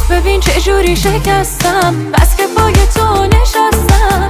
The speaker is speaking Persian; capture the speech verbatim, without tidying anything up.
ببین چه جوری شکستم، بس که پای تو نشستم.